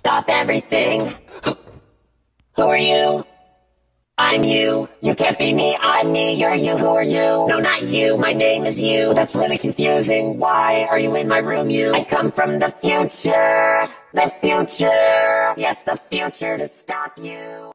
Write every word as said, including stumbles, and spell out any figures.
Stop everything. Who are you? I'm you. You can't be me, I'm me. You're you, who are you? No, not you, my name is you. That's really confusing. Why are you in my room, you? I come from the future. The future. Yes, the future to stop you.